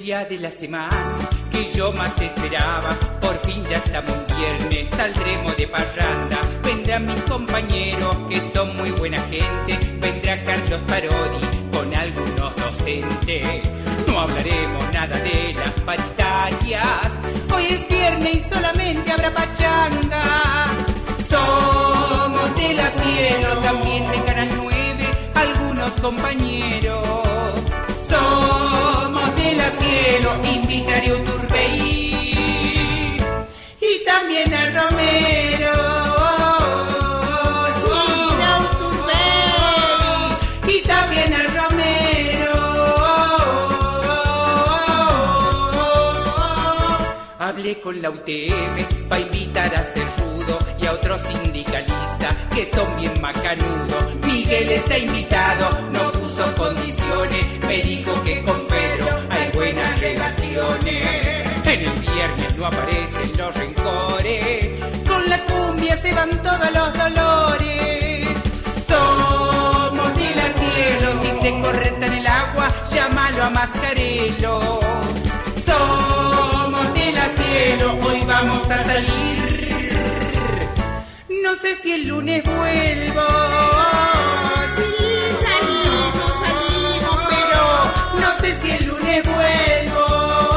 día de la semana que yo más esperaba. Por fin ya estamos en viernes, saldremos de parranda. Vendrán mis compañeros que son muy buena gente. Vendrá Carlos Parodi con algunos docentes. No hablaremos nada de las paritarias. Hoy es viernes y solamente habrá pachanga. Somos de la Cielo, también de Canal 9, algunos compañeros. Somos de la Cielo, invitaré a Uturbey y también a Romero. Sí, a Uturbey y también a Romero. Hablé con la UTM para invitar a Cerrudo y a otros sindicalistas que son bien macanudos. Miguel está invitado, no puso condiciones, me dijo que con Pedro hay buenas relaciones. En el viernes no aparecen los rencores, con la cumbia se van todos los dolores. Somos de la Cielo, si te correntan el agua, llámalo a Mascarelo. Somos de la Cielo, hoy vamos a salir. No sé si el lunes vuelvo. Sí, salimos, pero no sé si el lunes vuelvo.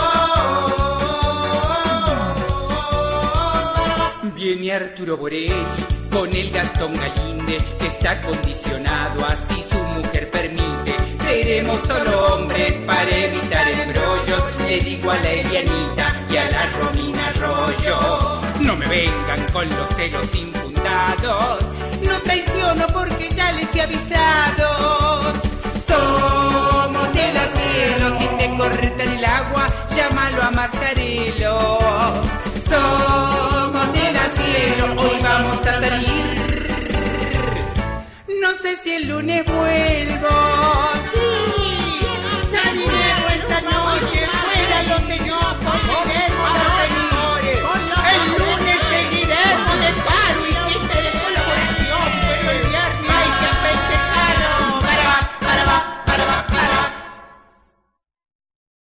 Viene Arturo Borelli con el Gastón Galinde, que está condicionado, así su mujer permite. Seremos solo hombres para evitar embrollos. Le digo a la Elianita y a la Romina Arroyo: no me vengan con los celos infundados. No traiciono porque ya les he avisado. Somos de la Cielo, si te correntan el agua, llámalo a Mascarelo. Somos de la Cielo, hoy vamos a salir. No sé si el lunes vuelvo.